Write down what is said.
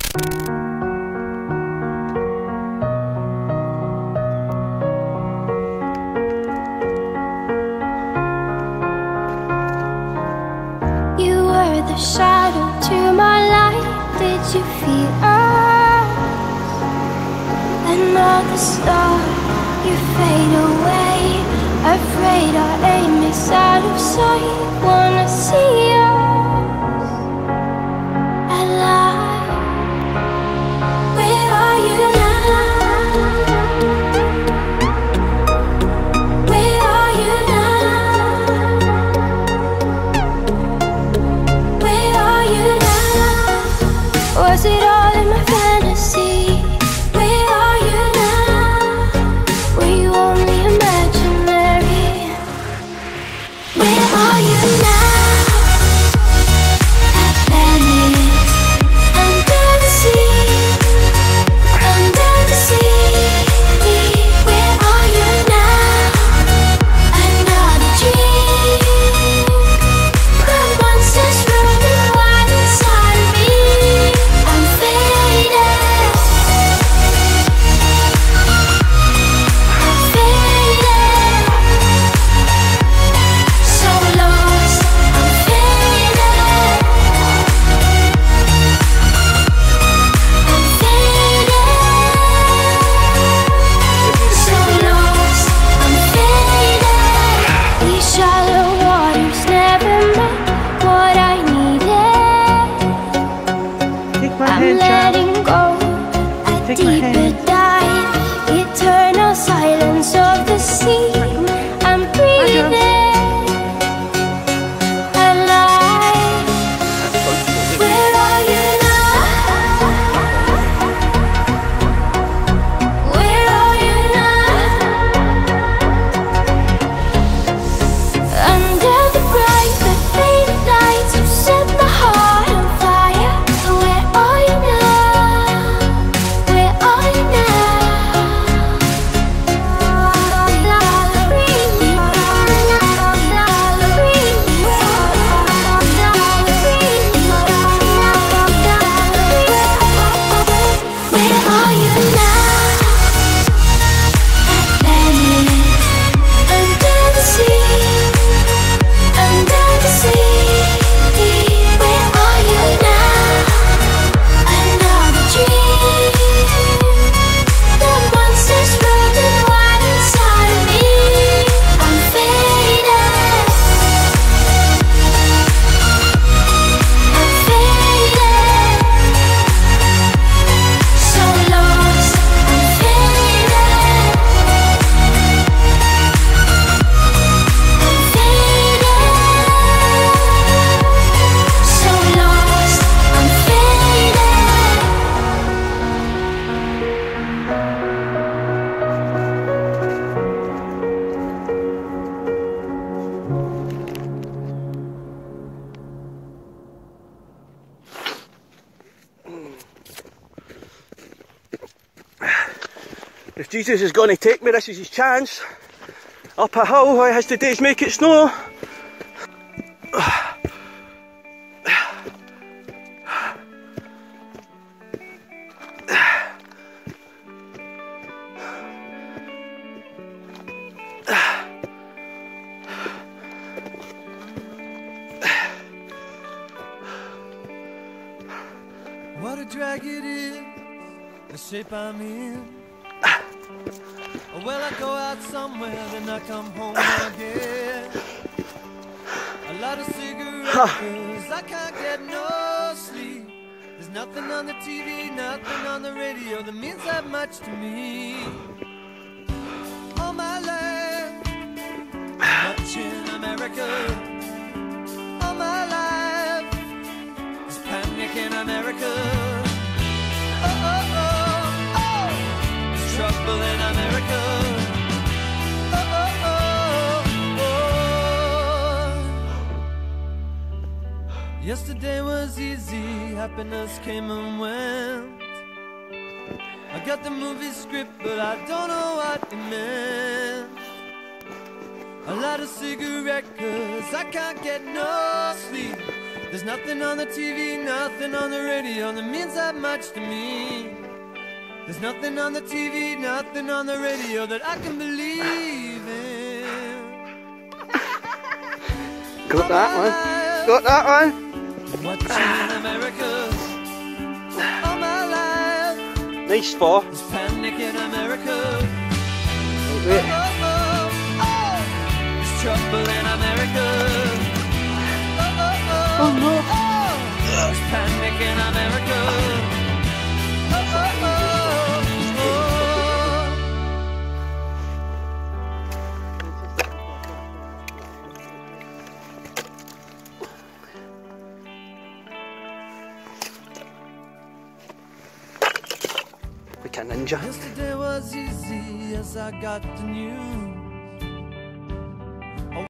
The shadow to my light, did you feel us? Another star, you fade away. Afraid our aim is out of sight. Wanna see us alive. Where are you now? Where are you now? Was it all in my fantasy? Where are you now? Were you only imaginary? Where are you now? At Venice, under the sea, under the sea. Where are you now? Another dream. The monsters roaming wild inside of me. I'm letting go, a deeper dive, eternal silence of the sea. I'm breathing alive. Where are you now? Where are you now? Under the bright but faded lights, you set my heart on fire. Where are you now? Where are you now? Where are you now? At Venice, under the sea, under the sea. Where are you now? Another dream. The monsters running wild inside of me. I'm faded. I'm faded. So lost. I'm faded. I'm faded. So lost. I'm faded. If Jesus is going to take me, this is his chance. Up a hill, why has today's make it snow? What a drag it is, the shape I'm in. Well, I go out somewhere, then I come home again. A lot of cigarettes, 'cause I can't get no sleep. There's nothing on the TV, nothing on the radio that means that much to me. All my life, much in America. All my life, there's panic in America. Oh, oh, oh, oh, there's trouble in America. Oh, oh, oh, oh. Yesterday was easy, happiness came and went. I got the movie script, but I don't know what it meant. A lot of cigarette, 'cause I can't get no sleep. There's nothing on the TV, nothing on the radio that means that much to me. There's nothing on the TV, nothing on the radio that I can believe in. Got that one. Got that one. Watching America all my life. Nice spot. There's panic in America. Wait. Oh, oh, oh. There's trouble in America. Oh, oh, oh. Oh no. There's panic in America. Oh, oh, oh. Like a ninja. Yesterday was easy as I got the news.